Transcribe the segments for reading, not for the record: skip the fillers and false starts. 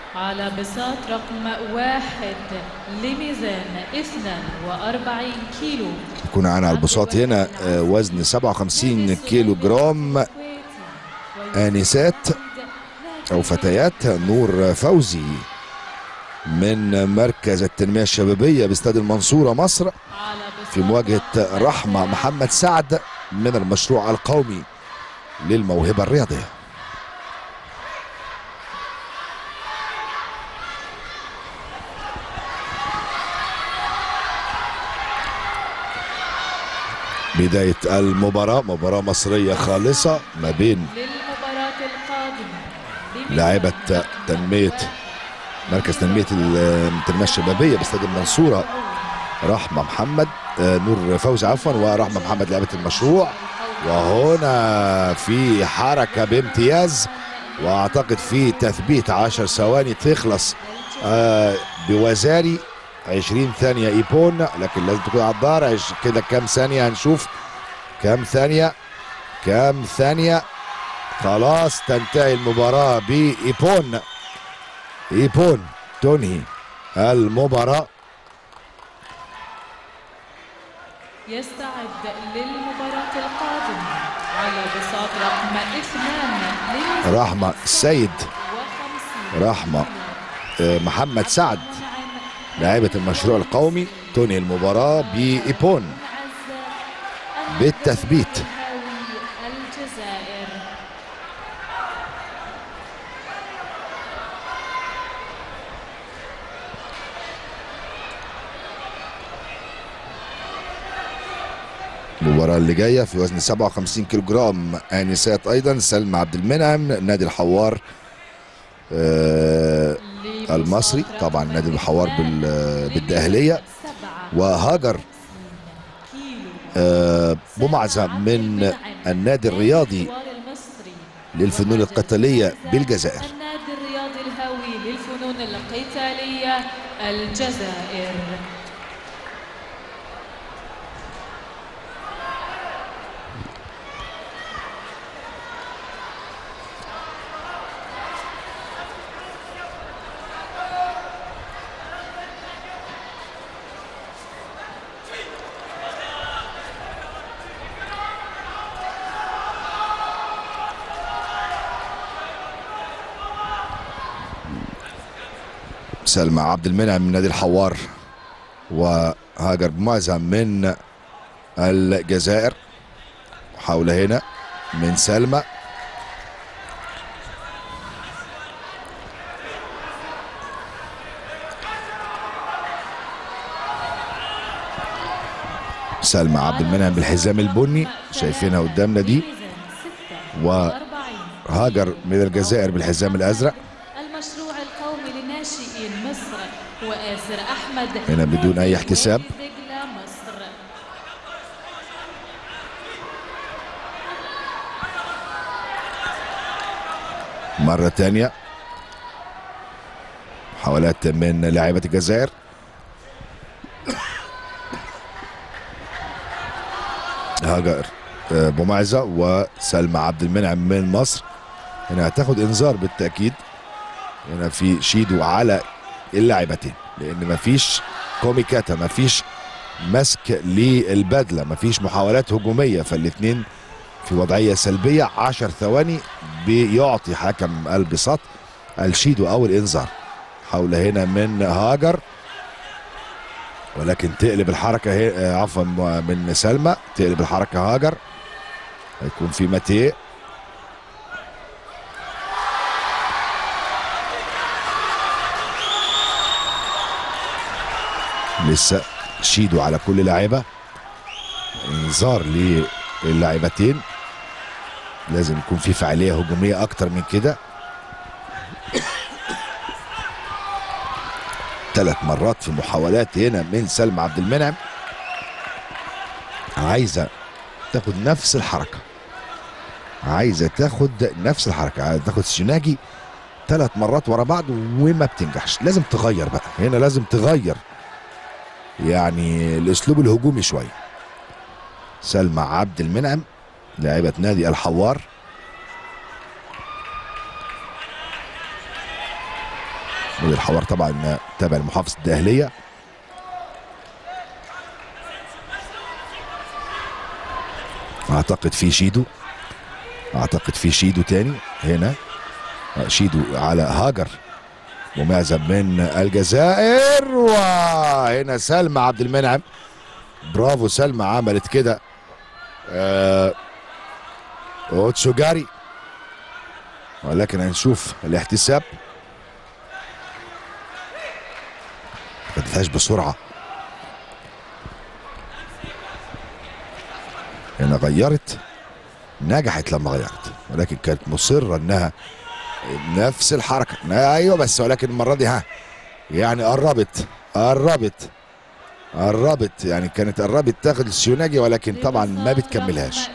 على بساط رقم 1 لميزان 42 كيلو. يكون معانا على البساط هنا وزن 57 كيلو جرام آنسات أو فتيات نور فوزي من مركز التنمية الشبابية باستاد المنصورة مصر في مواجهة رحمة محمد سعد من المشروع القومي للموهبة الرياضية. بداية المباراة مباراة مصرية خالصة ما بين لاعبة مركز تنمية التنمية الشبابية باستاد المنصورة رحمة محمد نور فوزي عفوا ورحمة محمد لاعبة المشروع. وهنا في حركة بامتياز واعتقد في تثبيت 10 ثواني تخلص بوزاري 20 ثانية ايبون، لكن لازم تكون على الدار كده. كام ثانية هنشوف كام ثانية خلاص تنتهي المباراة بإيبون. إيبون تنهي المباراة. يستعد للمباراة القادمة على بساط رقم 2 رحمة السيد رحمة محمد سعد لاعبة المشروع القومي تنهي المباراة بإيبون بالتثبيت. المباراة اللي جاية في وزن 57 كيلو جرام آنسات أيضا سلمى عبد المنعم نادي الحوار المصري، طبعا نادي الحوار بالدقهلية، وهاجر بمعزة من النادي الرياضي للفنون القتالية بالجزائر. النادي الرياضي الهاوي للفنون القتالية الجزائر. سلمى عبد المنعم من نادي الحوار وهاجر بمعزة من الجزائر. محاولة هنا من سلمى عبد المنعم بالحزام البني شايفينها قدامنا دي، وهاجر من الجزائر بالحزام الازرق. المشروع القومي لناشئين مصر وآسر أحمد هنا بدون أي احتساب. مرة تانية محاولات من لاعبة الجزائر. هاجر بمعزة وسلمى عبد المنعم من مصر. هنا هتاخد انذار بالتأكيد. هنا في شيدو على اللاعبتين لأن مفيش كوميكاتا، مفيش مسك للبدلة، مفيش محاولات هجومية، فالاثنين في وضعية سلبية. 10 ثواني بيعطي حكم البساط الشيدو أو الإنذار. حاولة هنا من هاجر ولكن تقلب الحركة عفوا من سلمى، تقلب الحركة هاجر. هيكون في ماتيه لسه شيدو على كل لاعبة. انذار للاعبتين، لازم يكون في فعالية هجومية أكتر من كده. 3 مرات في محاولات هنا من سلمى عبد المنعم، عايزة تاخد نفس الحركة، عايزة تاخد سيناجي 3 مرات ورا بعض وما بتنجحش. لازم تغير بقى هنا، لازم تغير يعني الاسلوب الهجومي شويه. سلمى عبد المنعم لاعبة نادي الحوار. مدير الحوار طبعا تابع لمحافظه الدقهليه. اعتقد في شيدو تاني هنا. شيدو على هاجر مميزة من الجزائر، وهنا سلمى عبد المنعم. برافو سلمى، عملت كده اوتسوجاري، ولكن هنشوف الاحتساب. ما خدتهاش بسرعة. هنا غيرت، نجحت لما غيرت، ولكن كانت مصرة انها نفس الحركة. ايوه بس ولكن المرة دي يعني قربت يعني كانت قربت تاخد السيوناجي، ولكن طبعا ما بتكملهاش.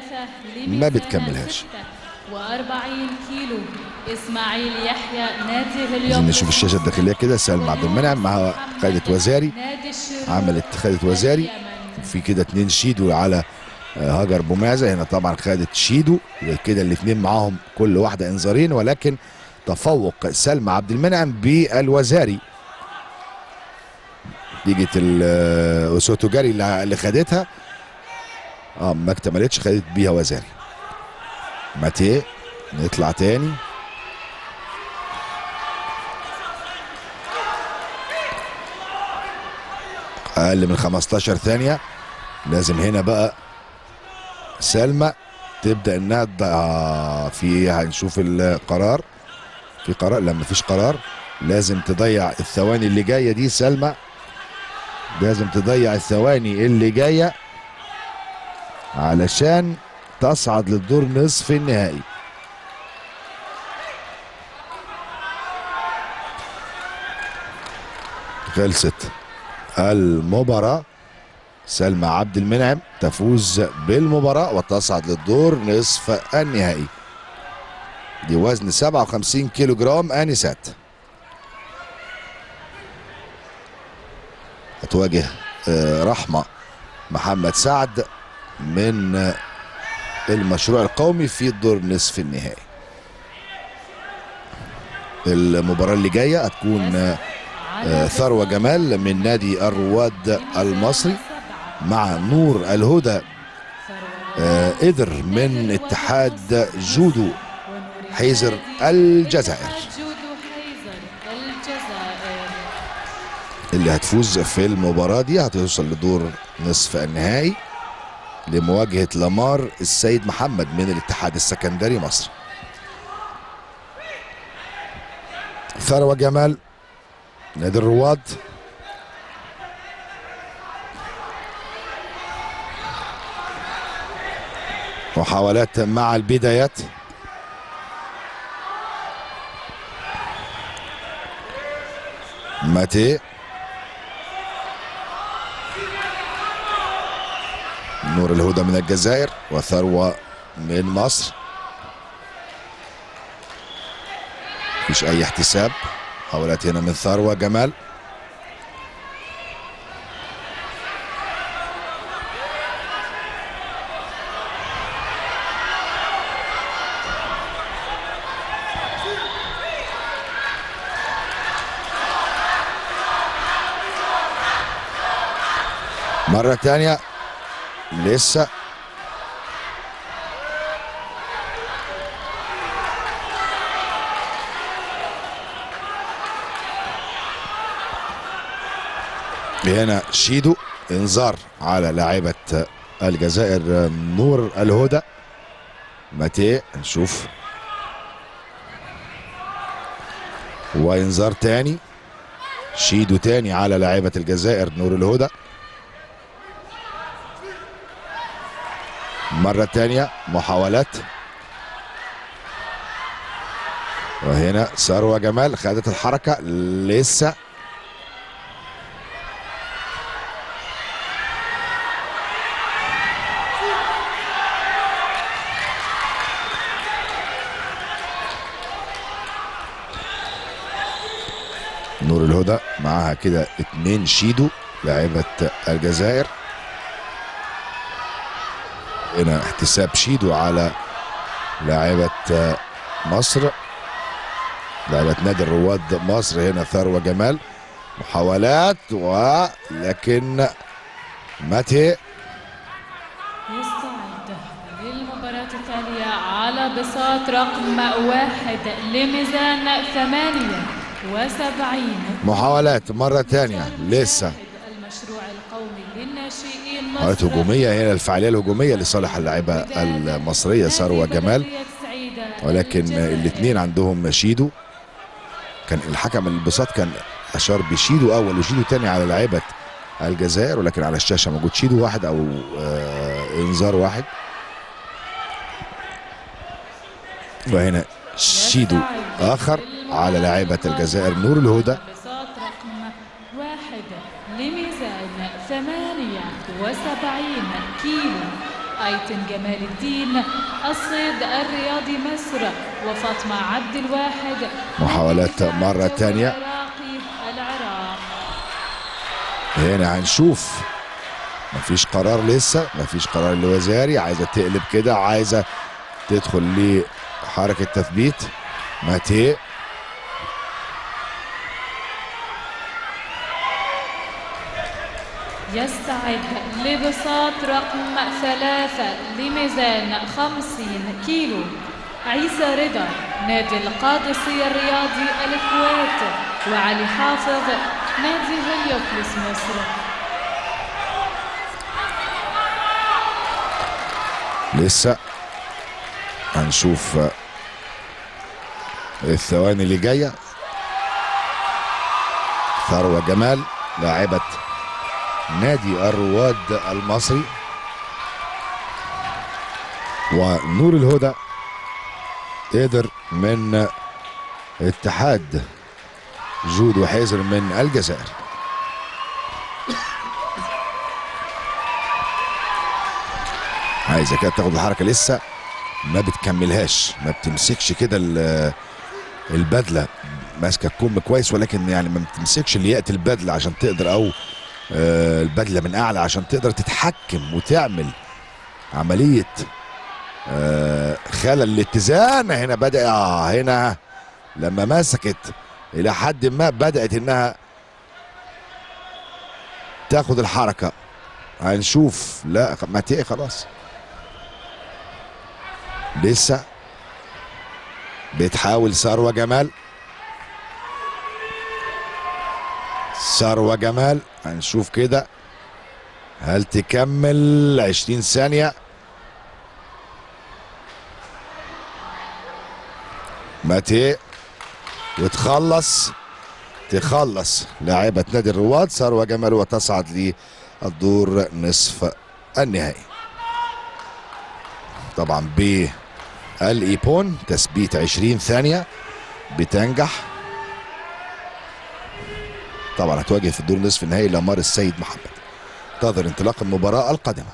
46 كيلو اسماعيل يحيى نادي اليوم. عايزين نشوف الشاشة الداخلية كده. سلمى عبد المنعم مع خالد وزاري، عملت خالد وزاري في كده 2 شيدو على هاجر بومعزة. هنا طبعا خدت شيدو، كده الاثنين معاهم كل واحدة انذارين، ولكن تفوق سلمى عبد المنعم بالوزاري. نتيجة الأوسوتوجاري اللي خدتها ما اكتملتش، خدت بيها وزاري. ماتيه نطلع تاني. أقل من 15 ثانية. لازم هنا بقى سلمى تبدأ انها هنشوف القرار. في قرار؟ لا مفيش قرار. لازم تضيع الثواني اللي جاية دي. سلمى لازم تضيع الثواني اللي جاية علشان تصعد للدور نصف النهائي. خلصت المباراة. سلمى عبد المنعم تفوز بالمباراة وتصعد للدور نصف النهائي. دي وزن 57 كيلو جرام آنسات. هتواجه رحمة محمد سعد من المشروع القومي في الدور نصف النهائي. المباراة اللي جاية هتكون ثروة جمال من نادي الرواد المصري مع نور الهدى إذر من اتحاد جودو حيزر الجزائر. اللي هتفوز في المباراة دي هتوصل لدور نصف النهائي لمواجهة لامار السيد محمد من الاتحاد السكندري مصر. ثروة جمال نادي الرواد. محاولات مع البدايات. ماتي نور الهدى من الجزائر وثروة من مصر. مفيش اي احتساب. محاولات هنا من ثروة جمال. مرة تانية لسه هنا شيدو. انذار على لاعبة الجزائر نور الهدى. ماتي نشوف. وانذار تاني. شيدو تاني على لاعبة الجزائر نور الهدى. مرة تانية محاولات. وهنا ثروة جمال خدت الحركة لسه. نور الهدى معاها كده 2 شيدو لاعبة الجزائر. هنا احتساب شيدو على لاعبة مصر. لاعبة نادي الرواد مصر. هنا ثروة جمال، محاولات ولكن ماتي يستعد للمباراة التالية على بساط رقم 1 لميزان 78. محاولات مرة ثانية لسه. المشروع القومي للناشئين محاولات هجومية هنا، الفعالية الهجومية لصالح اللاعبة المصرية ثروة جمال، ولكن الاثنين عندهم شيدو. كان الحكم البساط كان اشار بشيدو اول وشيدو ثاني على لاعبة الجزائر، ولكن على الشاشة موجود شيدو واحد او انذار واحد. وهنا شيدو اخر على لاعبة الجزائر نور الهدى. بساط رقم 1 لميزان 78 كيلو، أيتن جمال الدين الصيد الرياضي مصر، وفاطمة عبد الواحد. محاولات مرة ثانية. العراق. هنا هنشوف، مفيش قرار لسه، مفيش قرار الوزاري. عايزة تقلب كده، عايزة تدخل لحركة تثبيت. ماتي يستعد لبساط رقم 3 لميزان 50 كيلو، عيسى رضا نادي القادسية الرياضي الكويت، وعلي حافظ نادي هليوبلس مصر. لسه هنشوف الثواني اللي جايه. ثروة جمال لاعبة نادي الرواد المصري، ونور الهدى قدر من اتحاد جود وحيزر من الجزائر. عايزه كده تاخد الحركه، لسه ما بتكملهاش، ما بتمسكش كده البدله، ماسكه الكم كويس، ولكن يعني ما بتمسكش الياقه البدله عشان تقدر، او البدله من اعلى عشان تقدر تتحكم وتعمل عمليه خلل الاتزان. هنا بدأ هنا لما مسكت الى حد ما بدأت انها تاخد الحركه. هنشوف. لا ماتي خلاص، لسه بتحاول ثروة جمال. ثروة جمال هنشوف كده هل تكمل 20 ثانية. ماتي وتخلص لاعبة نادي الرواد ثروة جمال وتصعد للدور نصف النهائي. طبعا بالايبون تثبيت 20 ثانية بتنجح. طبعا هتواجه في الدور نصف النهائي لمار السيد محمد. انتظر انطلاق المباراة القادمة.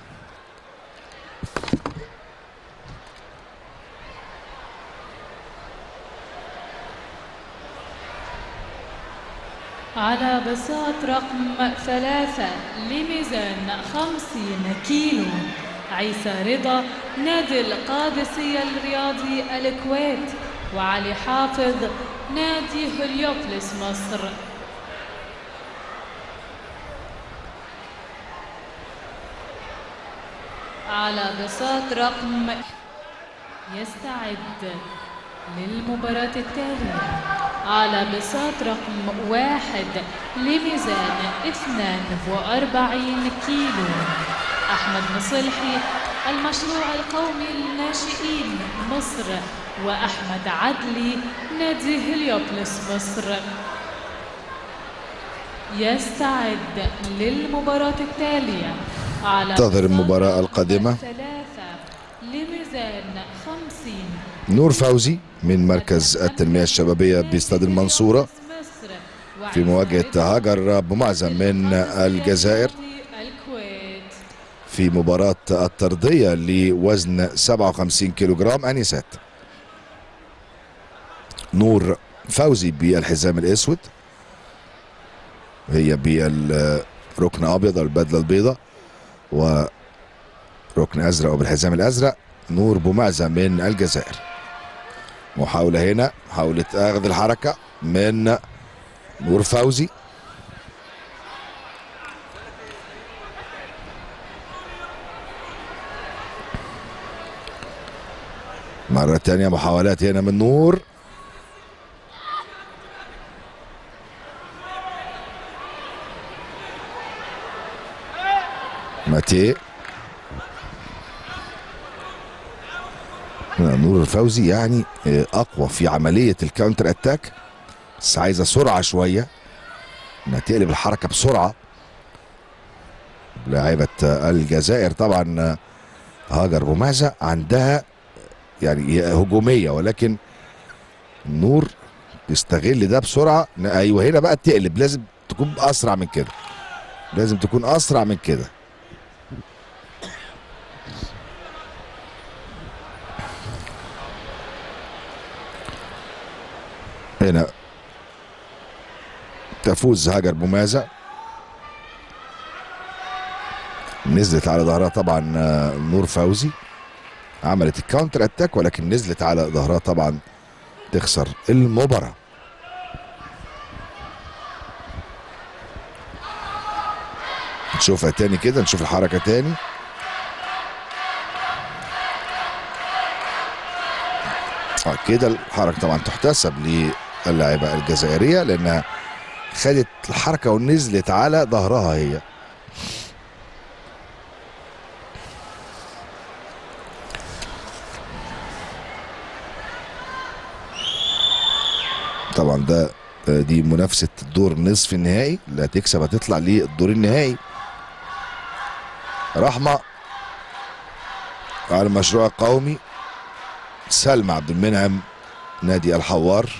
على بساط رقم 3 لميزان 50 كيلو، عيسى رضا نادي القادسية الرياضي الكويت، وعلي حافظ نادي هليوبلس مصر. على بساط رقم يستعد للمباراة التالية على بساط رقم 1 لميزان 42 كيلو، أحمد مصلحي المشروع القومي للناشئين مصر، وأحمد عدلي نادي هليوبلس مصر. يستعد للمباراة التالية على انتظر المباراة القادمة. 3 لميزان 50 نور فوزي من مركز التنمية الشبابية باستاد المنصورة في مواجهة هاجر أبو معزة من الجزائر في مباراة الطردية لوزن 57 كيلوغرام أنسات. نور فوزي بالحزام الأسود، هي بالركن أبيض أو البدلة البيضاء، وركن أزرق وبالحزام الأزرق نور بومعزة من الجزائر. محاولة هنا، محاولة اخذ الحركة من نور فوزي. مرة تانية محاولات هنا من نور. ماتي. نور الفوزي يعني اقوى في عملية الكاونتر اتاك، بس عايزة سرعة شوية انها تقلب الحركة بسرعة. لاعبة الجزائر طبعا هاجر بومعزة عندها يعني هجومية، ولكن نور يستغل ده بسرعة. ايوه هنا بقى تقلب، لازم تكون اسرع من كده، لازم تكون اسرع من كده. هنا تفوز هاجر بومازة، نزلت على ظهرها طبعا نور فوزي، عملت الكاونتر اتاك ولكن نزلت على ظهرها طبعا تخسر المباراة. نشوفها تاني كده، نشوف الحركة تاني. كده الحركة طبعا تحتسب للاعبة الجزائرية لأنها خدت الحركة ونزلت على ظهرها هي. طبعا دي منافسة الدور نصف النهائي، اللي هتكسب هتطلع للدور النهائي. رحمة على المشروع القومي، سلمى عبد المنعم نادي الحوار.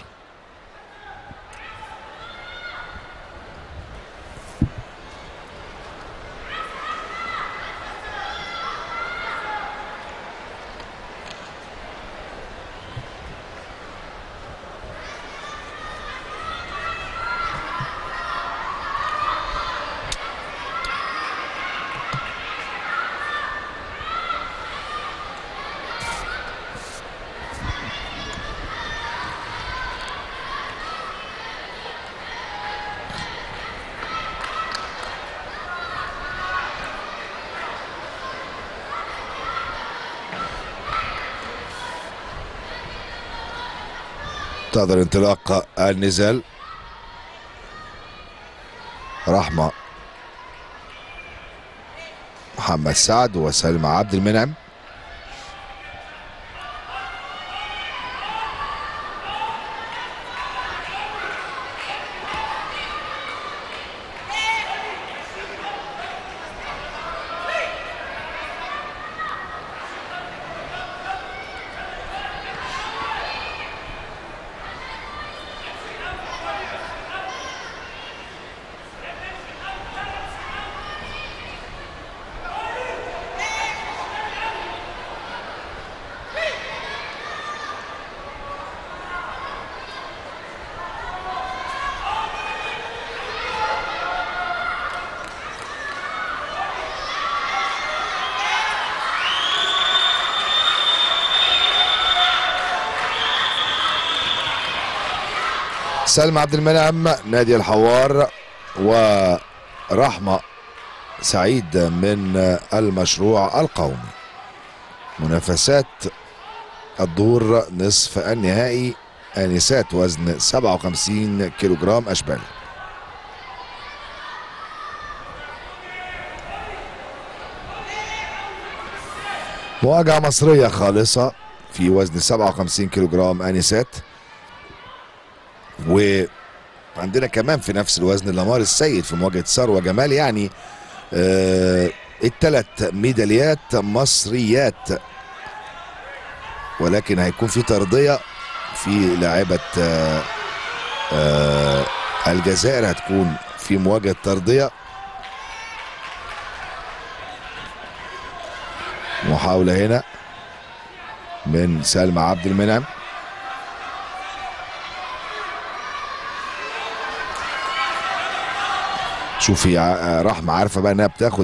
انتظر انطلاق النزال. رحمة محمد سعد وسلمى عبد المنعم. سلمى عبد المنعم نادي الحوار ورحمة سعيد من المشروع القومي. منافسات الدور نصف النهائي آنسات وزن 57 كيلوغرام أشبال. مواجهة مصرية خالصة في وزن 57 كيلوغرام آنسات، وعندنا كمان في نفس الوزن لمار السيد في مواجهة ثروة جمال. يعني الثلاث ميداليات مصريات، ولكن هيكون في ترضية في لاعبة الجزائر، هتكون في مواجهة ترضية. محاولة هنا من سلمى عبد المنعم. شوفي رحمة عارفة بقى انها بتاخد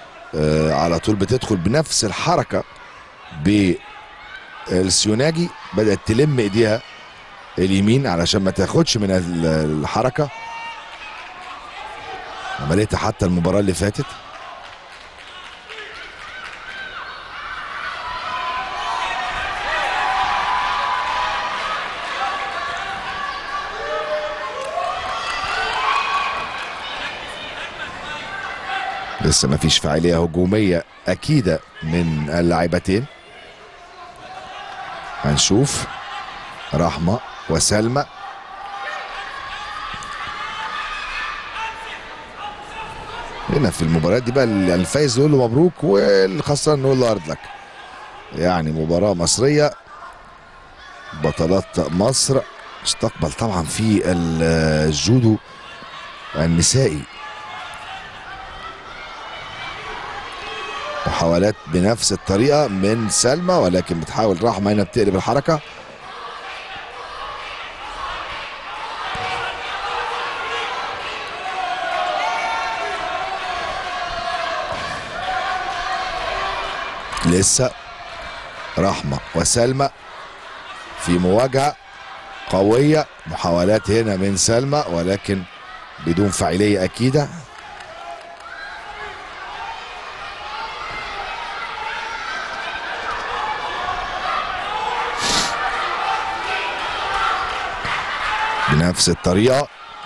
على طول، بتدخل بنفس الحركة بالسيوناجي بدأت تلم ايديها اليمين علشان ما تاخدش من الحركة. عملتها حتى المباراة اللي فاتت. لسه ما فيش فاعلية هجومية أكيدة من اللاعبتين. هنشوف رحمة وسلمى. هنا في المباريات دي بقى الفايز نقول له مبروك والخسران نقول له هارد لك. يعني مباراة مصرية، بطلات مصر استقبل طبعا في الجودو النسائي. محاولات بنفس الطريقة من سلمى، ولكن بتحاول رحمة هنا بتقلب الحركة. لسه رحمة وسلمى في مواجهة قوية. محاولات هنا من سلمى ولكن بدون فاعلية أكيدة. بنفس الطريقة.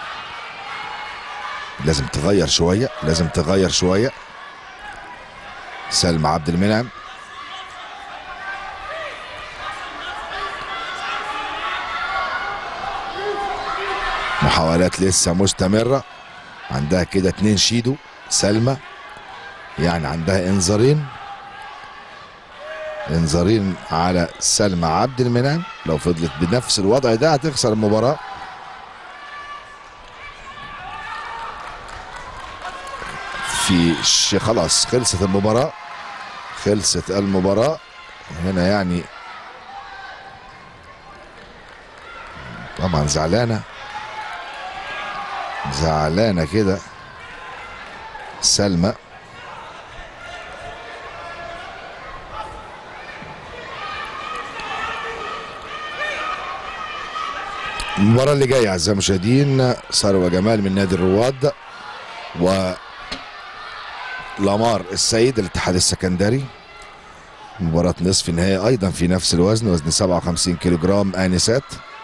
لازم تغير شوية، لازم تغير شوية. سلمى عبد المنعم محاولات لسه مستمرة. عندها كده 2 شيدو سلمى، يعني عندها انذارين على سلمى عبد المنعم. لو فضلت بنفس الوضع ده هتخسر المباراة. خلاص خلصت المباراة، خلصت المباراة هنا. يعني طبعا زعلانة كده سلمى. المباراة اللي جاية أعزائي المشاهدين ثروة جمال من نادي الرواد ولامار السيد الاتحاد السكندري. مباراة نصف النهائي أيضا في نفس الوزن، وزن 57 كيلو جرام آنسات.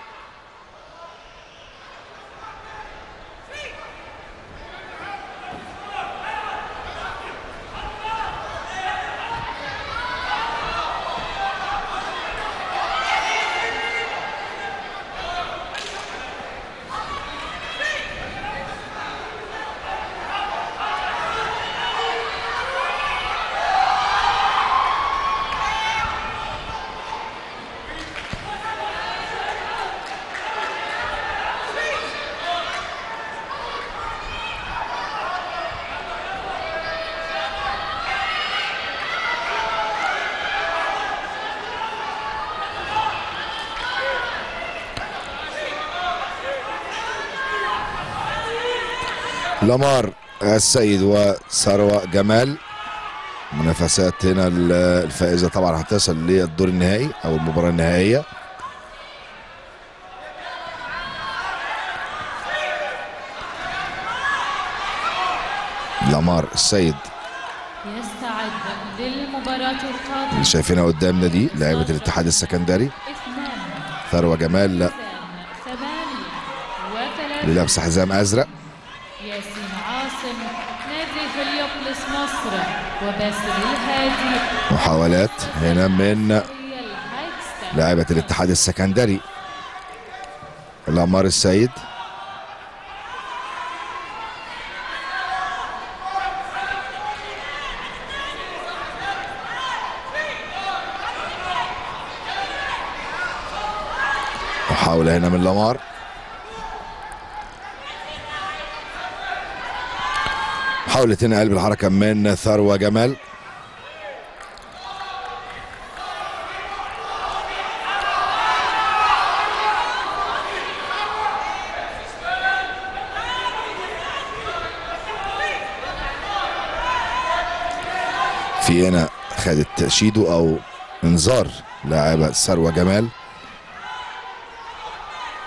لامار السيد وثروة جمال. منافسات هنا الفائزة طبعا هتصل للدور النهائي أو المباراة النهائية. لامار السيد يستعد للمباراة القادمة اللي شايفينها قدامنا دي لاعبة الاتحاد السكندري. ثروة جمال للابسة حزام أزرق. ياسين عاصم نادي هليوبوليس مصر وباسل الهادي. محاولات هنا من لاعبة الاتحاد السكندري. لامار السيد محاولة هنا من لامار. محاولة هنا قلب الحركة من ثروة جمال. في هنا خدت شيدو او انذار لاعبة ثروة جمال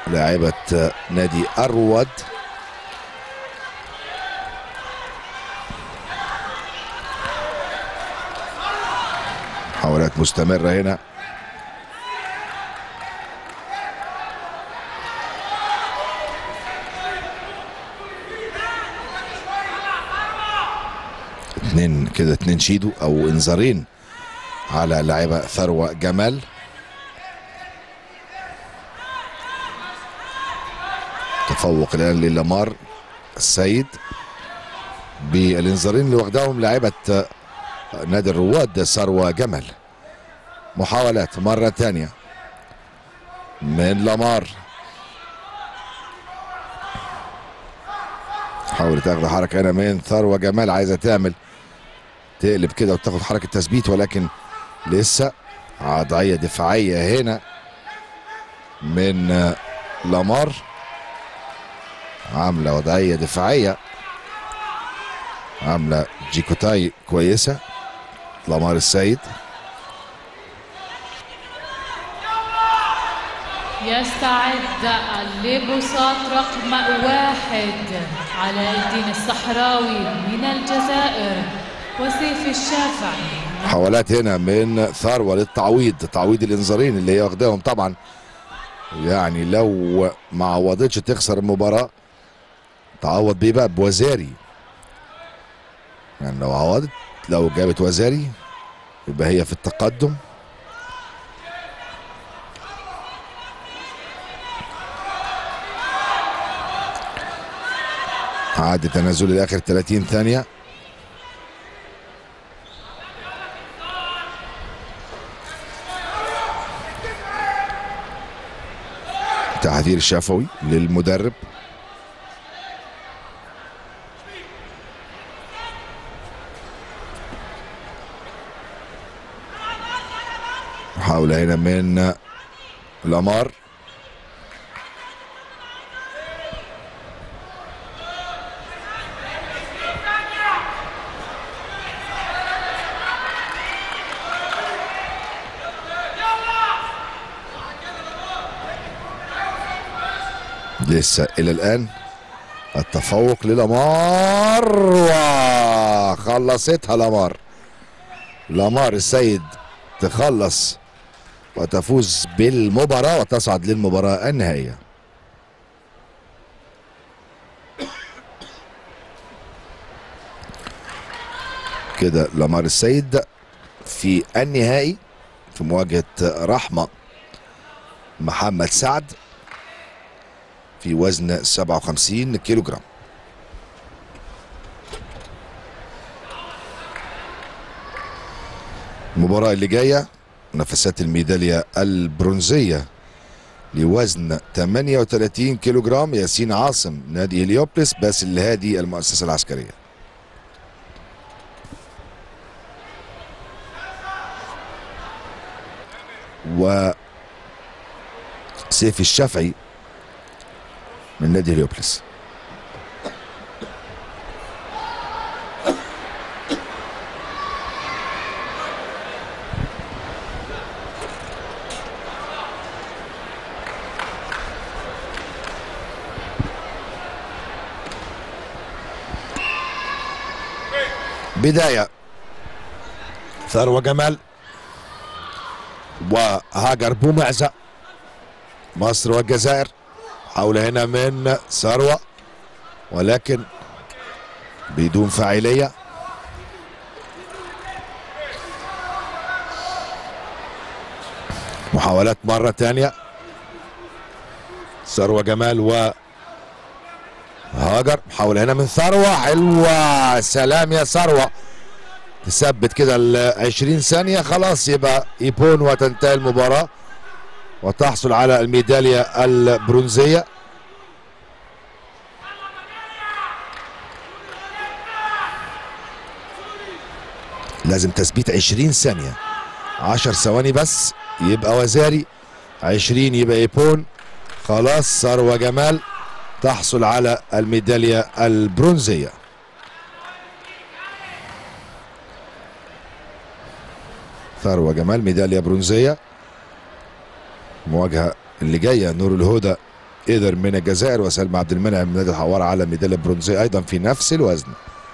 لاعبة نادي الرواد. محاولات مستمرة هنا. اتنين شيدو او انذارين على لاعبة ثروة جمال. تفوق الان للامار السيد بالانذارين اللي واخداهم لاعبة نادي الرواد ثروة جمال. محاولات مرة تانية من لامار، حاولت تاخد حركة هنا من ثروة جمال، عايزة تقلب كده وتاخد حركة تثبيت، ولكن لسه وضعية دفاعية هنا من لامار. عاملة وضعية دفاعية، عاملة جيكوتاي كويسة لامار السيد. يستعد الليبوسات رقم 1 علاء الدين الصحراوي من الجزائر وسيف الشافعي. محاولات هنا من ثروة للتعويض، تعويض الانذارين اللي هي واخداهم طبعا، يعني لو ما عوضتش تخسر المباراة. تعوض بيه بقى بوزاري، يعني لو جابت وزاري يبقى هي في التقدم. عاد تنازل الاخر 30 ثانية. تحذير شفوي للمدرب. محاولة هنا من لامار. لسه الى الان التفوق للامار، وخلصتها لامار السيد تخلص وتفوز بالمباراة وتصعد للمباراة النهائية. كده لامار السيد في النهائي في مواجهة رحمة محمد سعد في وزن 57 كيلو جرام. المباراة اللي جاية منافسات الميدالية البرونزية لوزن 38 كيلو جرام. ياسين عاصم نادي هليوبلس، باسل الهادي المؤسسة العسكرية. وسيف الشافعي من نادي هليوبلس. بداية ثروة جمال وهاجر بومعزة، مصر والجزائر. حاولة هنا من ثروة ولكن بدون فاعلية. محاولات مرة تانية ثروة جمال وهاجر. محاولة هنا من ثروة حلوة، سلام يا ثروة، تثبت كده ال 20 ثانية خلاص يبقى يبون وتنتهي المباراة وتحصل على الميدالية البرونزية. لازم تثبيت 20 ثانية، 10 ثواني بس يبقى وزاري، 20 يبقى يبون. خلاص ثروة جمال تحصل على الميدالية البرونزية. ثروة جمال ميدالية برونزية. المواجهة اللي جاية نور الهدى إيدر من الجزائر وسلمى عبد المنعم من نادي الحوار على ميدالية برونزية أيضا في نفس الوزن.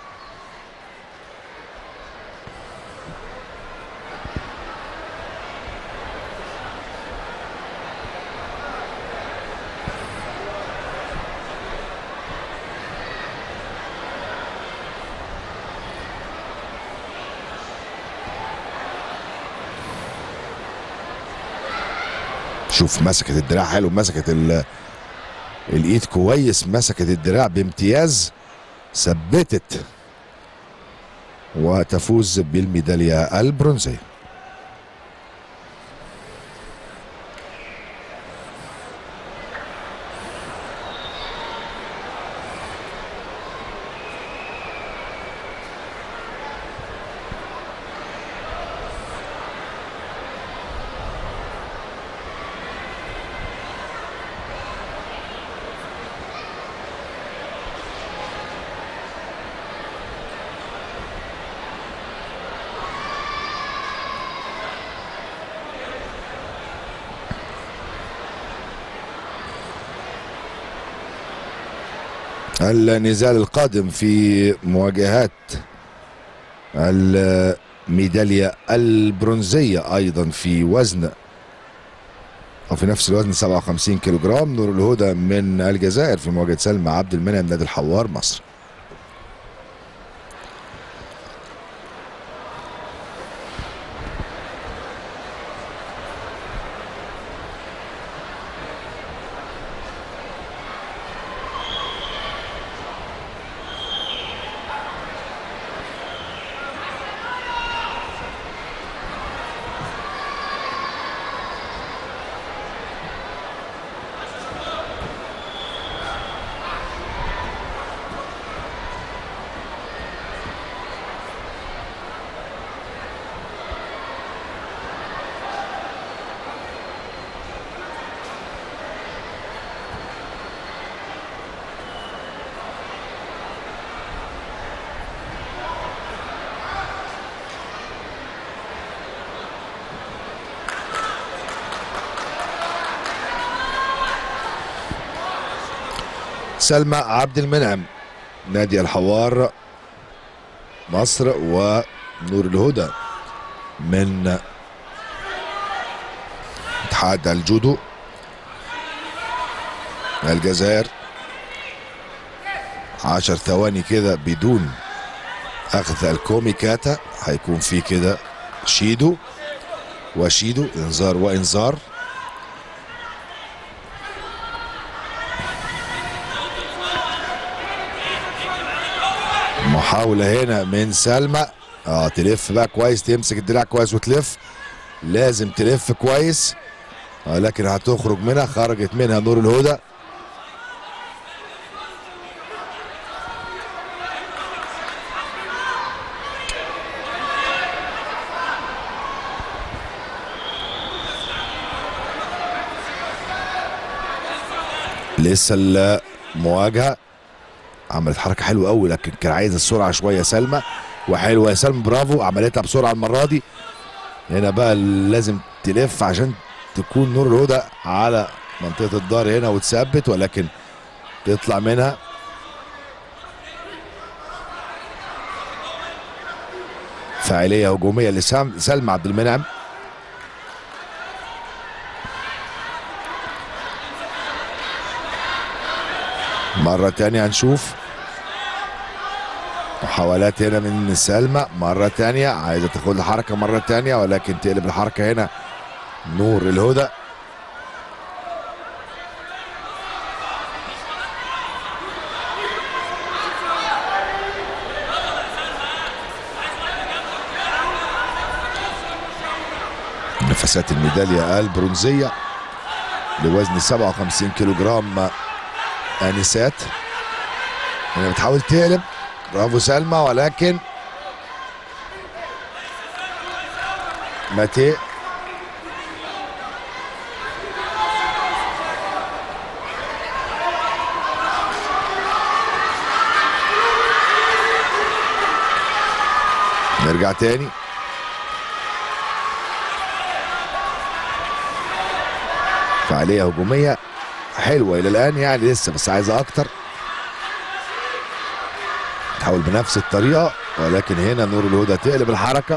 شوف مسكت الدراع حلو، مسكت الايد كويس، مسكت الدراع بامتياز، ثبتت وتفوز بالميدالية البرونزية. النزال القادم في مواجهات الميدالية البرونزية أيضا في وزن أو في نفس الوزن 57 كيلوغرام. نور الهدى من الجزائر في مواجهة سلمى عبد المنعم نادي الحوار مصر. سلمى عبد المنعم نادي الحوار مصر ونور الهدى من اتحاد الجودو الجزائر. 10 ثواني كده بدون اخذ الكوميكاتا، هيكون في كده شيدو وشيدو، انذار وانذار. محاولة هنا من سلمى، تلف بقى كويس، تمسك الدراع كويس وتلف، لازم تلف كويس، لكن هتخرج منها، خرجت منها نور الهدى. لسه المواجهة، عملت حركة حلوة قوي لكن كان عايز السرعة شوية سلمى، وحلوة يا سلمى، برافو، عملتها بسرعة المرة دي. هنا بقى لازم تلف عشان تكون نور الهدى على منطقة الظهر هنا وتثبت، ولكن تطلع منها. فاعلية هجومية لسلمى عبد المنعم. مرة تانية هنشوف محاولات هنا من سلمى، مرة تانية عايزة تاخد الحركة مرة تانية، ولكن تقلب الحركة هنا نور الهدى. نفسات الميدالية البرونزية لوزن 57 كيلوغرام آنسات. هنا بتحاول تقلب، برافو سلمى، ولكن ماتي نرجع تاني. فعالية هجومية حلوه الى الان يعني، لسه بس عايزه اكتر. تحاول بنفس الطريقه، ولكن هنا نور الهدى تقلب الحركه.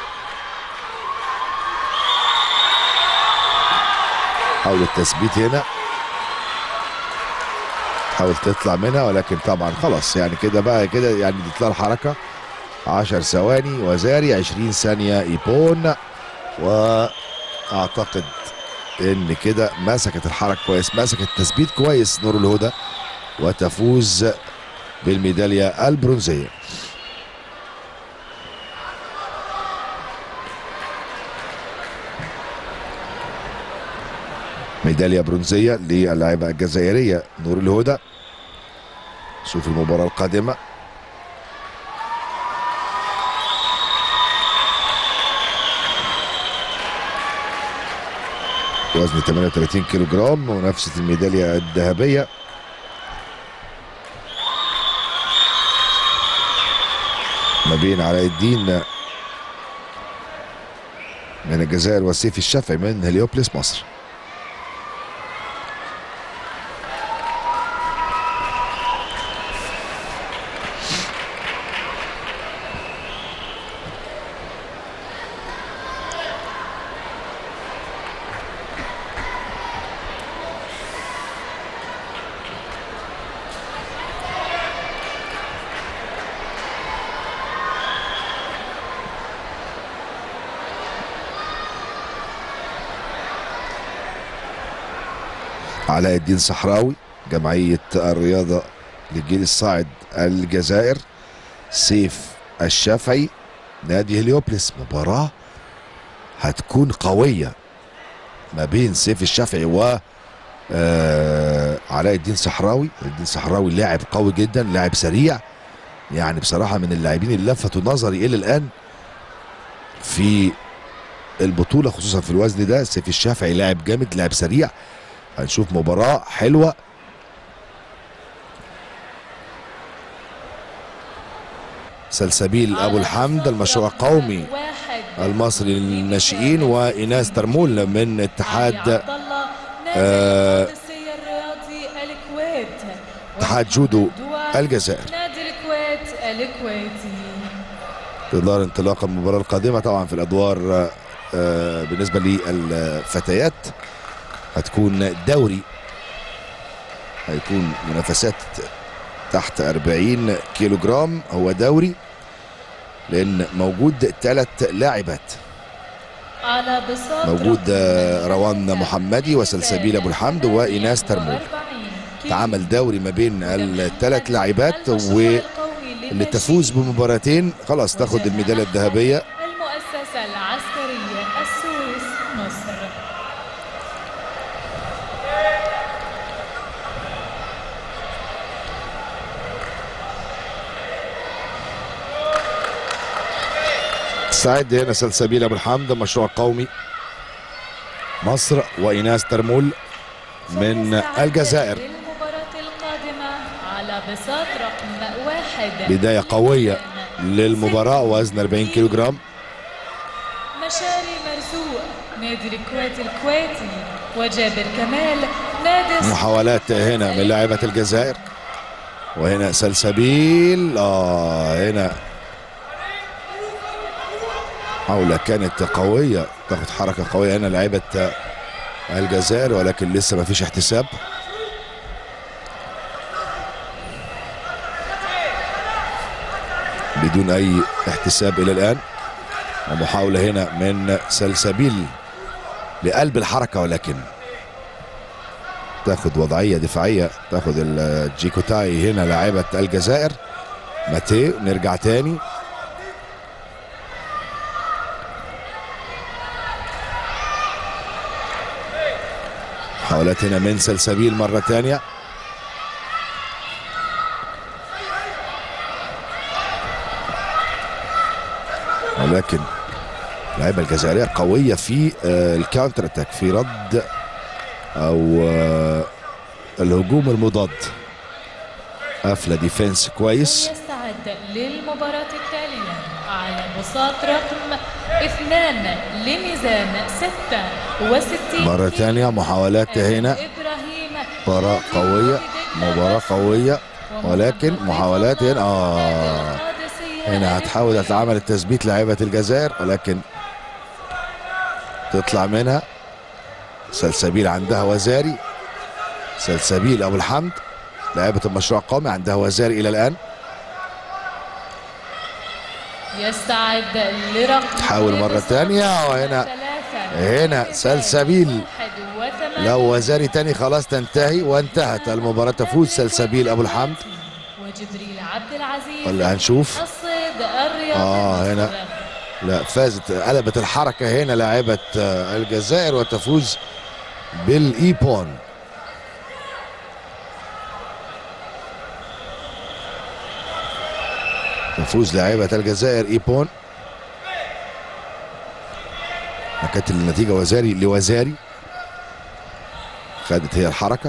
حاول التثبيت هنا، تحاول تطلع منها، ولكن طبعا خلاص يعني كده بقى كده يعني تطلع الحركه. 10 ثواني وزاري، 20 ثانيه ايبون. واعتقد ان كده مسكت الحركه كويس، مسكت التثبيت كويس نور الهدى، وتفوز بالميداليه البرونزيه. ميداليه برونزيه للاعبه الجزائريه نور الهدى. شوف المباراه القادمه. وزن 38 كيلو جرام، منافسه الميداليه الذهبيه. ما بين علاء الدين من الجزائر وسيف الشافعي من هليوبلس مصر. علاء الدين صحراوي جمعية الرياضة للجيل الصاعد الجزائر. سيف الشافعي نادي هليوبلس. مباراة هتكون قوية ما بين سيف الشافعي و علاء الدين صحراوي. الدين صحراوي لاعب قوي جدا، لاعب سريع، يعني بصراحة من اللاعبين اللي لفتوا نظري إلى الآن في البطولة، خصوصا في الوزن ده. سيف الشافعي لاعب جامد، لاعب سريع. هنشوف مباراة حلوة. سلسبيل أبو الحمد المشروع القومي المصري للناشئين، وإيناس ترمول من اتحاد اتحاد جودو الجزائر. نادي الكويت الكويتي. تدار انطلاق المباراة القادمة طبعا في الأدوار. بالنسبة للفتيات هتكون دوري، هيكون منافسات تحت 40 كيلو جرام، هو دوري لأن موجود 3 لاعبات. موجود روان محمدي وسلسبيل أبو الحمد وإيناس ترمول. تعمل دوري ما بين ال3 لاعبات، واللي تفوز بمباراتين خلاص تاخد الميدالية الذهبية. المؤسسة العسكرية السويس مصر. سعد هنا سلسبيل أبو الحمد مشروع قومي مصر، وإيناس ترمول من الجزائر. للمباراة القادمة على بساط رقم 1. بداية قوية للمباراة، وزن 40 كيلو جرام. مشاري مرزوق نادي الكويت الكويتي، وجابر كمال نادي. محاولات هنا من لاعبة الجزائر، وهنا سلسبيل. هنا محاولة كانت قوية، تاخد حركة قوية هنا لاعبة الجزائر، ولكن لسه ما فيش احتساب. بدون اي احتساب الى الان. ومحاولة هنا من سلسبيل لقلب الحركة، ولكن تاخد وضعية دفاعية، تاخد الجيكوتاي هنا لاعبة الجزائر. ماتيو نرجع تاني. محاولات هنا من سلسبيل مرة تانية. ولكن اللعيبة الجزائرية قوية في الكاونتر اتاك، في رد او الهجوم المضاد. قفلة ديفنس كويس. يستعد للمباراة التالية على بساط رقم 2 لميزان 66. مرة ثانية محاولات هنا. إبراهيم مباراة قوية، مباراة قوية، ولكن محاولات هنا هنا هتحاول تتعامل التثبيت لاعيبة الجزائر، ولكن تطلع منها. سلسبيل عندها وزاري، سلسبيل ابو الحمد لاعبة المشروع القومي عندها وزاري الى الان. يستعد لرقم تحاول مرة ثانية، وهنا سلسبيل لو وزاري تاني خلاص تنتهي وانتهت المباراة. تفوز سلسبيل ابو الحمد وجبريل عبد العزيز. ولا هنشوف الصيد الرياضي هنا لا فازت، قلبت الحركة هنا لاعبة الجزائر وتفوز بالايبون. تفوز لاعبة الجزائر ايبون. كانت النتيجة وزاري لوزاري، خدت هي الحركة.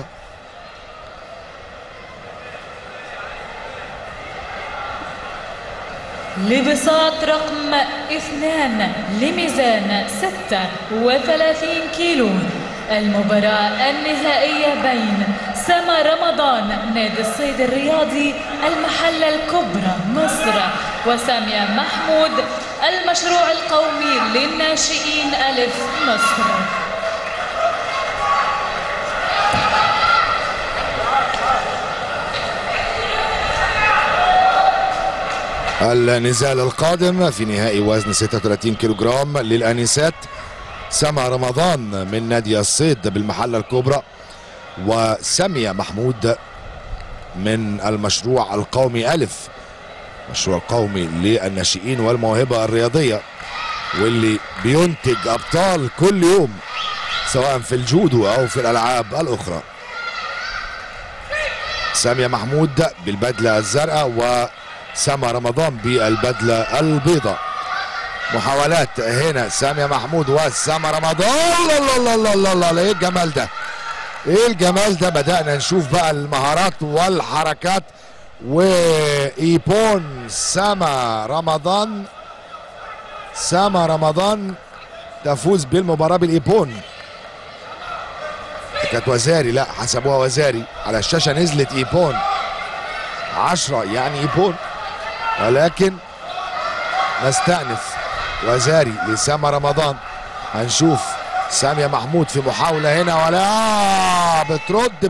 لبساط رقم 2 لميزان 36 كيلو. المباراة النهائية بين سما رمضان نادي الصيد الرياضي المحلة الكبرى مصر وسامية محمود المشروع القومي للناشئين ألف مصر. النزال القادم في نهائي وزن 36 كيلوغرام للآنسات، سما رمضان من نادي الصيد بالمحلة الكبرى وسامية محمود من المشروع القومي ألف، مشروع القومي للناشئين والموهبة الرياضية واللي بينتج أبطال كل يوم سواء في الجودو أو في الألعاب الأخرى. سامية محمود بالبدلة الزرقاء وسما رمضان بالبدلة البيضاء. محاولات هنا سامية محمود وسما رمضان. الله الله الله الله، ايه الجمال ده، ايه الجمال ده. بدأنا نشوف بقى المهارات والحركات. وإيبون سما رمضان تفوز بالمباراة بالإيبون. كانت وزاري، لا حسبوها وزاري، على الشاشة نزلت إيبون 10 يعني إيبون، ولكن نستأنف وزاري لسما رمضان. هنشوف سامية محمود في محاولة هنا ولا بترد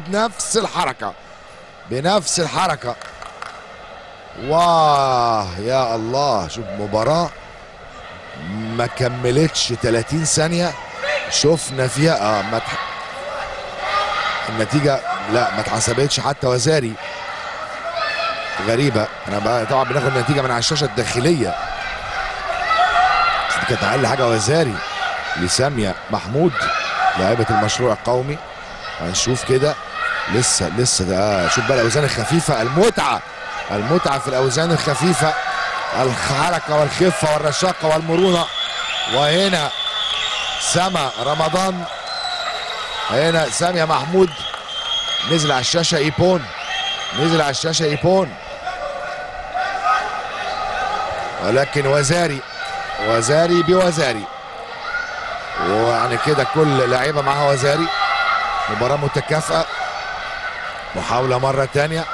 بنفس الحركة. واه يا الله، شوف مباراة ما كملتش 30 ثانية شفنا فيها النتيجة لا ما اتحسبتش حتى وزاري. غريبة، انا بقى طبعا بناخد النتيجة من على الشاشة الداخلية، بس دي كانت اقل حاجة وزاري لسامية محمود لاعبة المشروع القومي. هنشوف كده لسه ده. شوف بقى الاوزان الخفيفة، المتعة في الاوزان الخفيفة، الحركة والخفة والرشاقة والمرونة. وهنا سما رمضان، هنا سامية محمود نزل على الشاشة ايبون، ولكن وزاري بوزاري، ويعني كده كل لاعيبة معها وزاري. مباراة متكافئة. محاولة مرة تانية.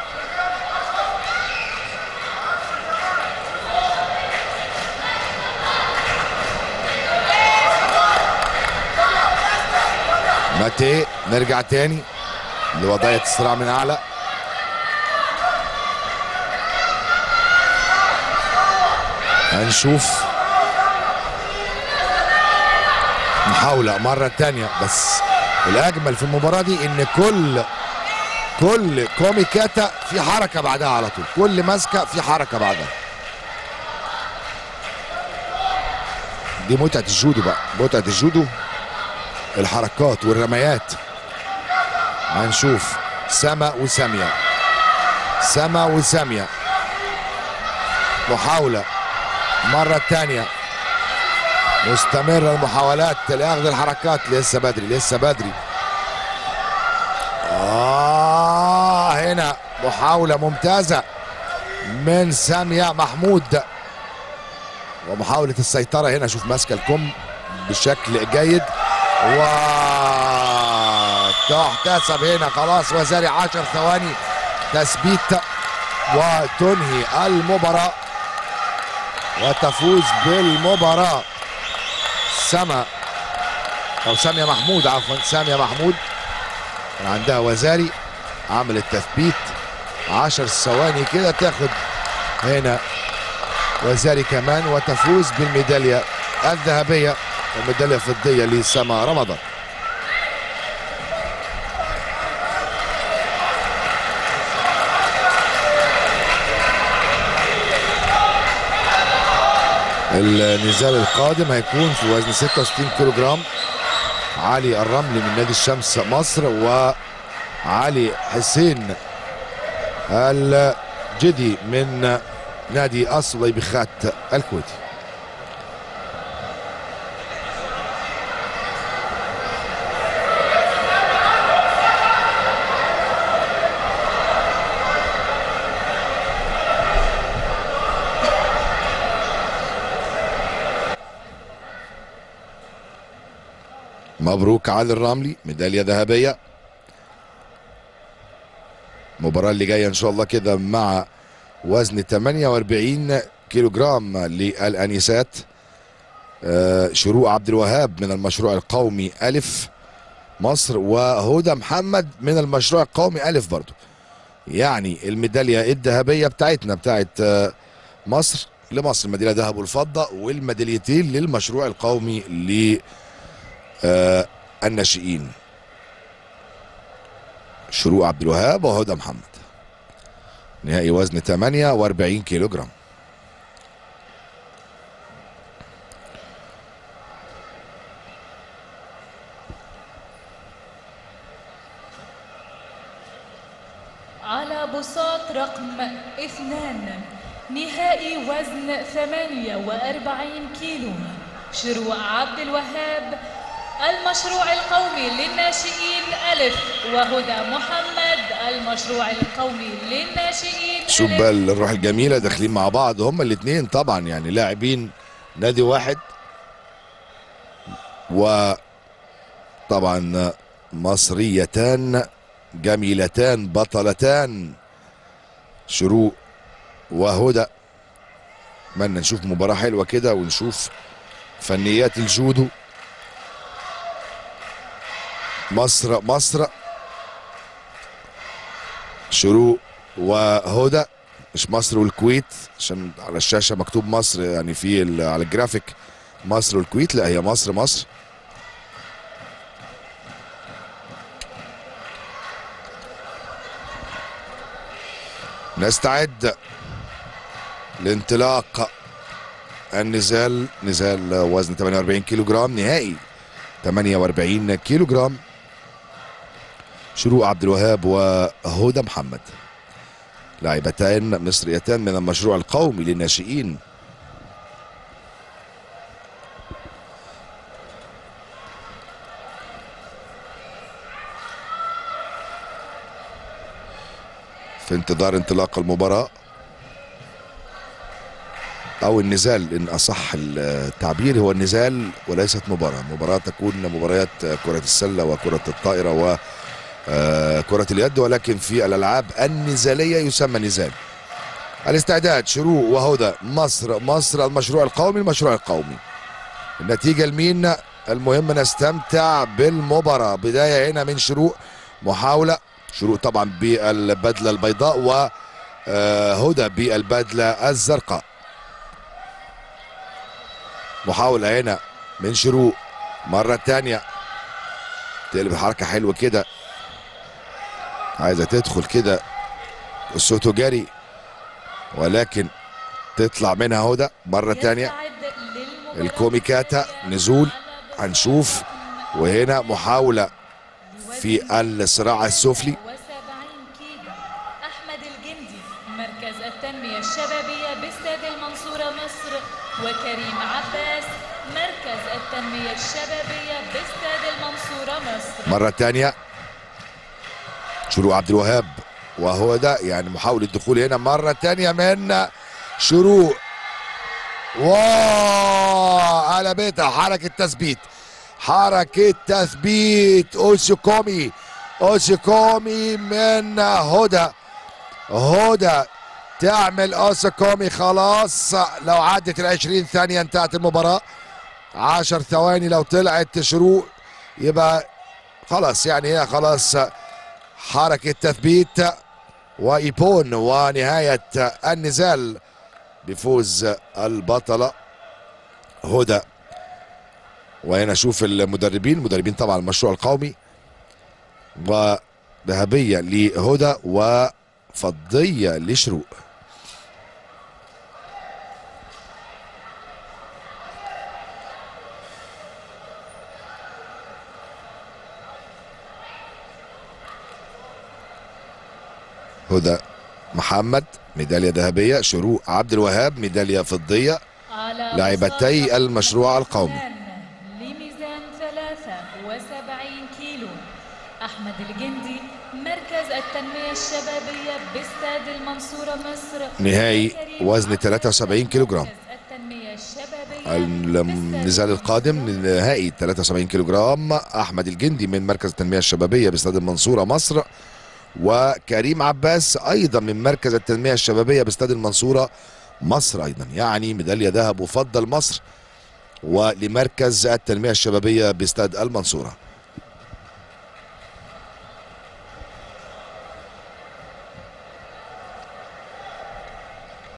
ماتي، نرجع تاني لوضعية الصراع من أعلى. هنشوف محاولة مرة تانية، بس الأجمل في المباراة دي إن كل كوميكاتا في حركة بعدها على طول، كل ماسكة في حركة بعدها. دي متعة الجودو بقى، متعة الجودو الحركات والرميات. هنشوف سما وسامية. محاولة مرة تانية، مستمرة المحاولات لأخذ الحركات. لسه بدري. هنا محاولة ممتازة من سامية محمود، ومحاولة السيطرة هنا. شوف ماسكة الكم بشكل جيد، تحتسب هنا خلاص. وزاري 10 ثواني تثبيت وتنهي المباراة وتفوز بالمباراة سامية محمود، عفوا سامية محمود. كان عندها وزاري عمل التثبيت 10 ثواني كده، تاخد هنا وزاري كمان وتفوز بالميدالية الذهبية والميدالية الفضية لسما رمضان. النزال القادم هيكون في وزن 66 كيلو جرام. علي الرملي من نادي الشمس مصر وعلي حسين الجدي من نادي الصليبيخات الكويتي. مبروك علي الرملي، ميدالية ذهبية. المباراة اللي جاية ان شاء الله كده مع وزن 48 كيلو جرام للانسات. شروق عبد الوهاب من المشروع القومي ألف مصر، وهدى محمد من المشروع القومي ألف برضو. يعني الميدالية الذهبية بتاعتنا بتاعت مصر لمصر، ميدالية ذهب والفضة، والميداليتين للمشروع القومي الناشئين شروق عبد الوهاب وهدى محمد. نهائي وزن 48 كيلو جرام. على بساط رقم 2 نهائي وزن 48 كيلو، شروق عبد الوهاب المشروع القومي للناشئين ألف، وهدى محمد المشروع القومي للناشئين ألف. شوف بقى الروح الجميلة داخلين مع بعض هما الاثنين طبعا، يعني لاعبين نادي واحد، وطبعا مصريتان جميلتان بطلتان شروق وهدى. اتمنى نشوف مباراة حلوة كده ونشوف فنيات الجودو. مصر شروق وهدى، مش مصر والكويت عشان على الشاشة مكتوب مصر، يعني في على الجرافيك مصر والكويت، لا هي مصر. نستعد لانطلاق النزال، نزال وزن 48 كيلو جرام، نهائي 48 كيلو جرام. شروق عبد الوهاب وهدى محمد، لاعبتان مصريتان من المشروع القومي للناشئين. في انتظار انطلاق المباراة أو النزال، إن أصح التعبير هو النزال وليست مباراة. مباراة تكون مباريات كرة السلة وكرة الطائرة وكرة اليد، ولكن في الألعاب النزالية يسمى نزال. الاستعداد شروق وهدى، مصر المشروع القومي. النتيجة لمين؟ المهم نستمتع بالمباراة. بداية هنا من شروق، محاولة شروق طبعا بالبدلة البيضاء وهدى بالبدلة الزرقاء. محاولة هنا من شروق مرة تانية، تقلب حركة حلوة كده، عايزة تدخل كده السوتو جاري، ولكن تطلع منها هدى مرة تانية. الكوميكاتا نزول هنشوف، وهنا محاولة في الصراع السفلي. أحمد الجندي مركز التنمية الشبابية باستاد المنصورة مصر، وكريم عباس مركز التنمية الشبابية باستاد المنصورة مصر. مرة تانية شروق عبد الوهاب وهدى، يعني محاولة الدخول هنا مرة تانية من شروق، على بيتها حركة تثبيت أوسيكومي اوسيكومي من هدى. هدى تعمل اوسيكومي. خلاص لو عدت ال20 ثانية انتهت المباراة. 10 ثواني لو طلعت شروق يبقى خلاص، يعني هي خلاص حركة تثبيت وإيبون ونهاية النزال بفوز البطلة هدى. وهنا شوف المدربين طبعا المشروع القومي، وذهبية لهدى وفضية لشروق. هدى محمد ميدالية ذهبية، شروق عبد الوهاب ميدالية فضية، لاعبتي المشروع القومي. لميزان 73 كيلو أحمد الجندي مركز التنمية الشبابية باستاد المنصورة مصر. نهائي وزن 73 كيلوغرام. النزال القادم نهائي 73 كيلوغرام، أحمد الجندي من مركز التنمية الشبابية باستاد المنصورة مصر، وكريم عباس أيضا من مركز التنمية الشبابية باستاد المنصورة مصر أيضا، يعني ميدالية ذهب وفضة لمصر ولمركز التنمية الشبابية باستاد المنصورة.